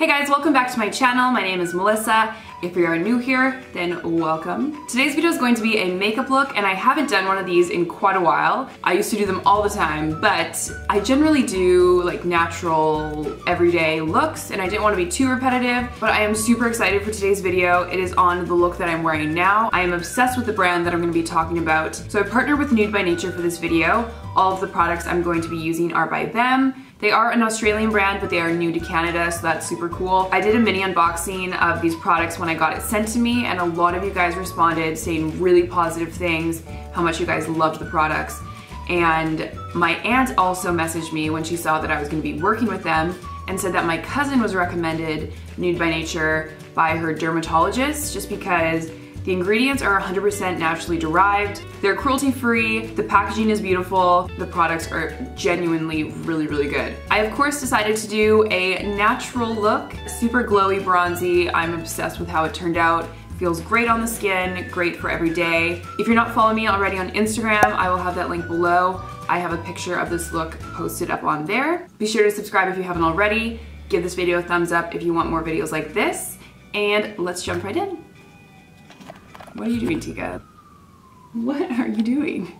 Hey guys, welcome back to my channel. My name is Melissa. If you are new here, then welcome. Today's video is going to be a makeup look, and I haven't done one of these in quite a while. I used to do them all the time, but I generally do like natural, everyday looks, and I didn't want to be too repetitive, but I am super excited for today's video. It is on the look that I'm wearing now. I am obsessed with the brand that I'm going to be talking about. So I partnered with Nude by Nature for this video. All of the products I'm going to be using are by them. They are an Australian brand, but they are new to Canada, so that's super cool. I did a mini unboxing of these products when I got it sent to me, and a lot of you guys responded saying really positive things, how much you guys loved the products. And my aunt also messaged me when she saw that I was gonna be working with them and said that my cousin was recommended Nude by Nature by her dermatologist just because the ingredients are 100% naturally derived, they're cruelty-free, the packaging is beautiful, the products are genuinely really, really good. I of course decided to do a natural look, super glowy, bronzy. I'm obsessed with how it turned out. Feels great on the skin, great for every day. If you're not following me already on Instagram, I will have that link below. I have a picture of this look posted up on there. Be sure to subscribe if you haven't already. Give this video a thumbs up if you want more videos like this, and let's jump right in. What are you doing, Tika? What are you doing?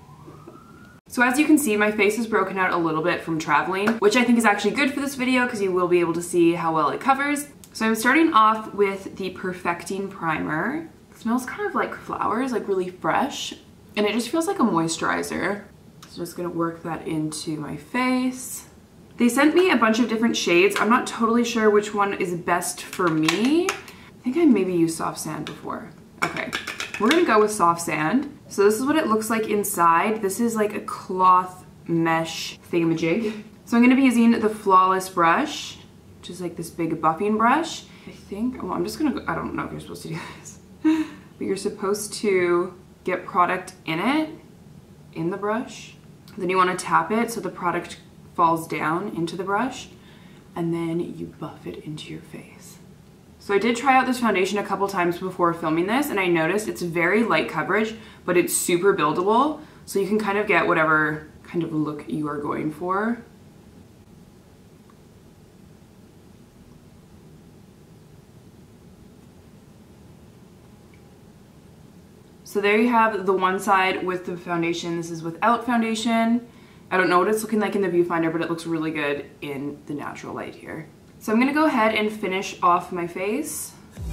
So as you can see, my face is broken out a little bit from traveling, which I think is actually good for this video because you will be able to see how well it covers. So I'm starting off with the Perfecting Primer. It smells kind of like flowers, like really fresh, and it just feels like a moisturizer. So I'm just gonna work that into my face. They sent me a bunch of different shades. I'm not totally sure which one is best for me. I think I maybe used Soft Sand before. Okay. We're gonna go with Soft Sand. So this is what it looks like inside. This is like a cloth mesh thingamajig. So I'm gonna be using the Flawless brush, which is like this big buffing brush. I think, well, I'm just gonna go, I don't know if you're supposed to do this, but you're supposed to get product in it, in the brush. Then you wanna tap it so the product falls down into the brush, and then you buff it into your face. So I did try out this foundation a couple times before filming this, and I noticed it's very light coverage, but it's super buildable, so you can kind of get whatever kind of look you are going for. So there you have the one side with the foundation. This is without foundation. I don't know what it's looking like in the viewfinder, but it looks really good in the natural light here. So I'm gonna go ahead and finish off my face.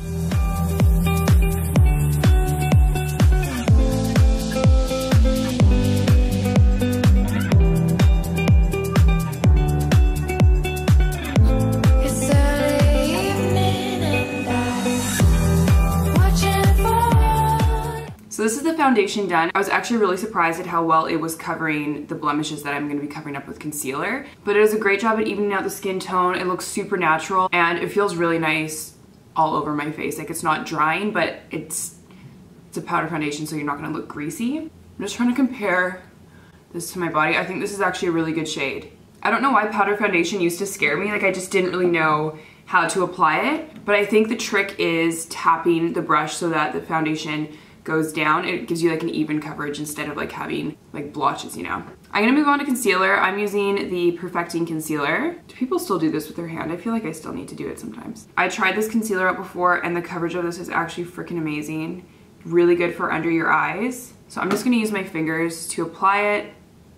So this is the foundation done. I was actually really surprised at how well it was covering the blemishes that I'm gonna be covering up with concealer. But it does a great job at evening out the skin tone. It looks super natural, and it feels really nice all over my face. Like, it's not drying, but it's a powder foundation, so you're not gonna look greasy. I'm just trying to compare this to my body. I think this is actually a really good shade. I don't know why powder foundation used to scare me. Like, I just didn't really know how to apply it. But I think the trick is tapping the brush so that the foundation goes down. It gives you like an even coverage instead of like having like blotches, you know. I'm gonna move on to concealer. I'm using the Perfecting Concealer. Do people still do this with their hand? I feel like I still need to do it sometimes. I tried this concealer out before, and the coverage of this is actually freaking amazing. Really good for under your eyes. So I'm just gonna use my fingers to apply it.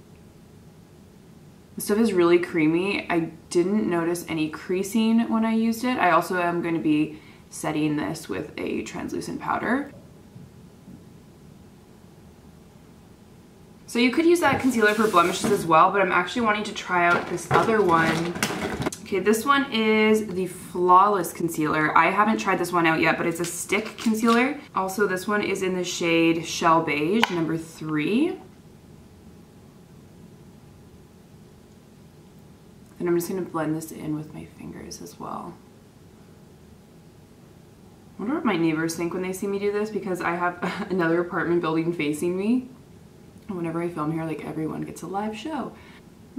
The stuff is really creamy. I didn't notice any creasing when I used it. I also am gonna be setting this with a translucent powder. So you could use that concealer for blemishes as well, but I'm actually wanting to try out this other one. Okay, this one is the Flawless Concealer. I haven't tried this one out yet, but it's a stick concealer. Also, this one is in the shade Shell Beige, number 3. And I'm just gonna blend this in with my fingers as well. I wonder what my neighbors think when they see me do this, because I have another apartment building facing me. Whenever I film here, like, everyone gets a live show. So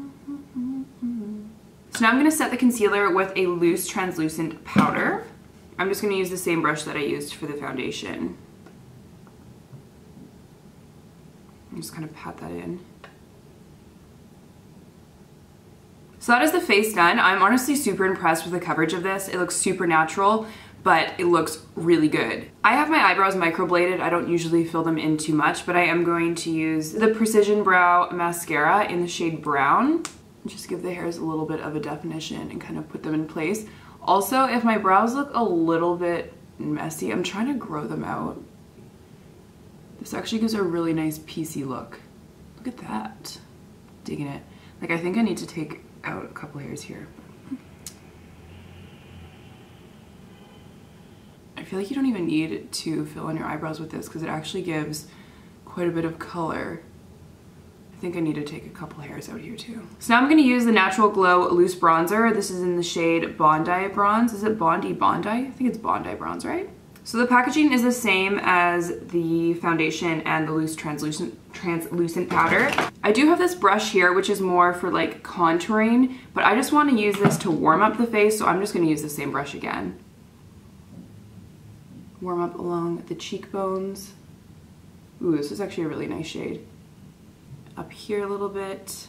now I'm gonna set the concealer with a loose translucent powder. I'm just gonna use the same brush that I used for the foundation. I'm just kind of pat that in. So that is the face done. I'm honestly super impressed with the coverage of this. It looks super natural, but it looks really good. I have my eyebrows microbladed. I don't usually fill them in too much, but I am going to use the Precision Brow Mascara in the shade Brown. Just give the hairs a little bit of a definition and kind of put them in place. Also, if my brows look a little bit messy, I'm trying to grow them out. This actually gives a really nice piecey look. Look at that. Digging it. Like, I think I need to take out a couple hairs here. I feel like you don't even need to fill in your eyebrows with this because it actually gives quite a bit of color. I think I need to take a couple hairs out here too. So now I'm gonna use the Natural Glow Loose Bronzer. This is in the shade Bondi Bronze. Is it Bondi? I think it's Bondi Bronze, right? So the packaging is the same as the foundation and the loose translucent powder. I do have this brush here, which is more for like contouring, but I just want to use this to warm up the face, so I'm just going to use the same brush again. Warm up along the cheekbones. Ooh, this is actually a really nice shade. Up here a little bit.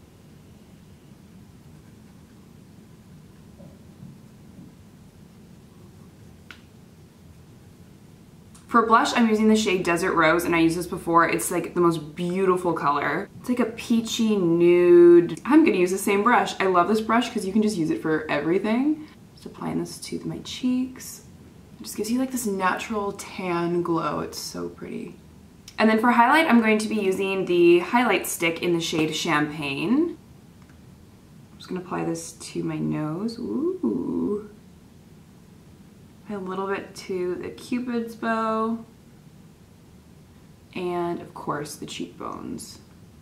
For blush, I'm using the shade Desert Rose, and I used this before. It's like the most beautiful color. It's like a peachy nude. I'm gonna use the same brush. I love this brush because you can just use it for everything. Just applying this to my cheeks. It just gives you like this natural tan glow. It's so pretty. And then for highlight, I'm going to be using the highlight stick in the shade Champagne. I'm just gonna apply this to my nose. Ooh. A little bit to the Cupid's bow, and of course the cheekbones.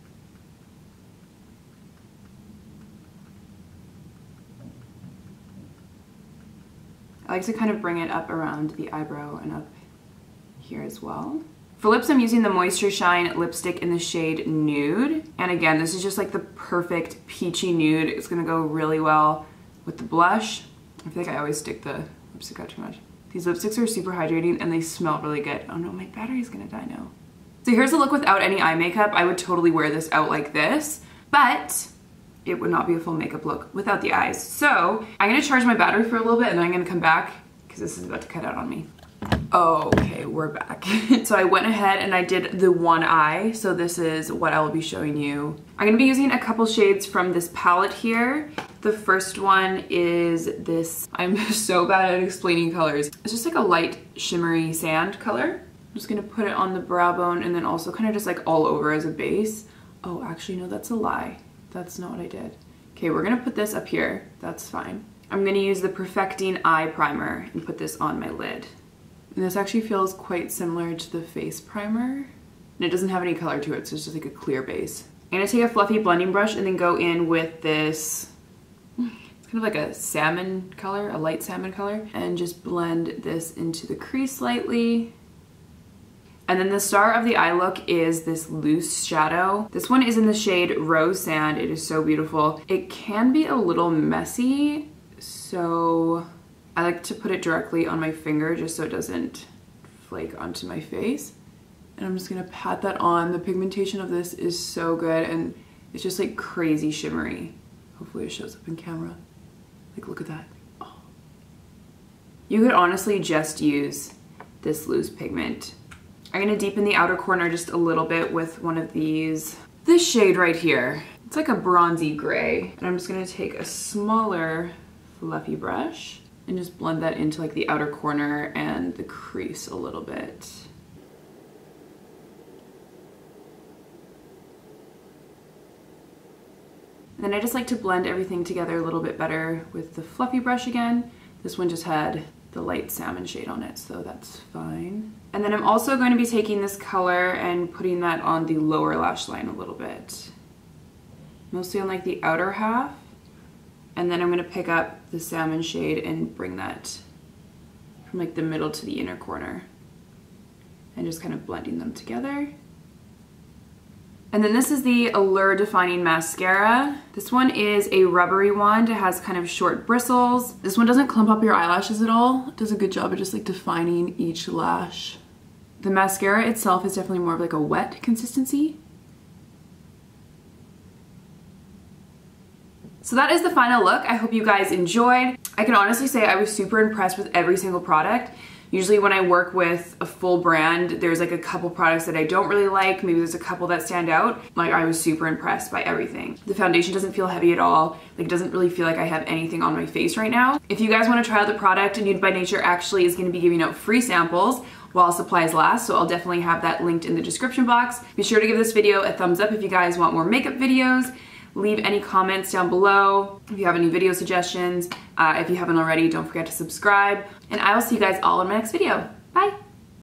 I like to kind of bring it up around the eyebrow and up here as well. For lips, I'm using the Moisture Shine lipstick in the shade Nude. And again, this is just like the perfect peachy nude. It's gonna go really well with the blush. I feel like I always stick the lipstick out too much. These lipsticks are super hydrating and they smell really good. Oh no, my battery's gonna die now. So here's a look without any eye makeup. I would totally wear this out like this, but it would not be a full makeup look without the eyes. So I'm gonna charge my battery for a little bit and then I'm gonna come back because this is about to cut out on me. Okay, we're back. So I went ahead and I did the one eye. So this is what I will be showing you. I'm gonna be using a couple shades from this palette here. The first one is this, I'm so bad at explaining colors. It's just like a light shimmery sand color. I'm just gonna put it on the brow bone and then also kind of just like all over as a base. Oh, actually no, that's a lie. That's not what I did. Okay, we're gonna put this up here. That's fine. I'm gonna use the Perfecting Eye Primer and put this on my lid. And this actually feels quite similar to the face primer. And it doesn't have any color to it, so it's just like a clear base. I'm gonna take a fluffy blending brush and then go in with this, it's kind of like a salmon color, a light salmon color, and just blend this into the crease lightly. And then the star of the eye look is this loose shadow. This one is in the shade Rose Sand. It is so beautiful. It can be a little messy, so I like to put it directly on my finger just so it doesn't flake onto my face. And I'm just gonna pat that on. The pigmentation of this is so good and it's just like crazy shimmery. Hopefully it shows up in camera. Like, look at that. Oh. You could honestly just use this loose pigment. I'm gonna deepen the outer corner just a little bit with one of these. This shade right here. It's like a bronzy gray. And I'm just gonna take a smaller fluffy brush and just blend that into like the outer corner and the crease a little bit. And then I just like to blend everything together a little bit better with the fluffy brush again. This one just had the light salmon shade on it, so that's fine. And then I'm also going to be taking this color and putting that on the lower lash line a little bit. Mostly on like the outer half. And then I'm gonna pick up the salmon shade and bring that from like the middle to the inner corner. And just kind of blending them together. And then this is the Allure Defining Mascara. This one is a rubbery wand. It has kind of short bristles. This one doesn't clump up your eyelashes at all. It does a good job of just like defining each lash. The mascara itself is definitely more of like a wet consistency. So that is the final look. I hope you guys enjoyed. I can honestly say I was super impressed with every single product. Usually when I work with a full brand, there's like a couple products that I don't really like. Maybe there's a couple that stand out. Like, I was super impressed by everything. The foundation doesn't feel heavy at all. Like, it doesn't really feel like I have anything on my face right now. If you guys want to try out the product, Nude by Nature actually is going to be giving out free samples while supplies last, so I'll definitely have that linked in the description box. Be sure to give this video a thumbs up if you guys want more makeup videos. Leave any comments down below if you have any video suggestions. If you haven't already, don't forget to subscribe. And I will see you guys all in my next video. Bye!